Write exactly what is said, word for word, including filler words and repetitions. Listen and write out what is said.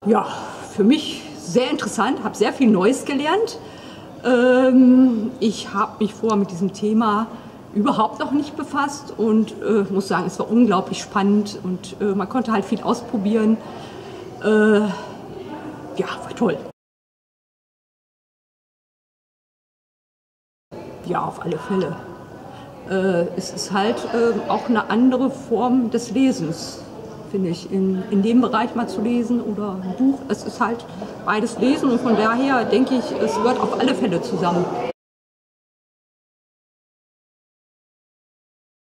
Ja, für mich sehr interessant, habe sehr viel Neues gelernt. Ähm, ich habe mich vorher mit diesem Thema überhaupt noch nicht befasst und äh, muss sagen, es war unglaublich spannend und äh, man konnte halt viel ausprobieren. Äh, ja, war toll. Ja, auf alle Fälle. Äh, es ist halt äh, auch eine andere Form des Lesens, finde ich, in, in dem Bereich mal zu lesen oder ein Buch. Es ist halt beides Lesen und von daher denke ich, es gehört auf alle Fälle zusammen.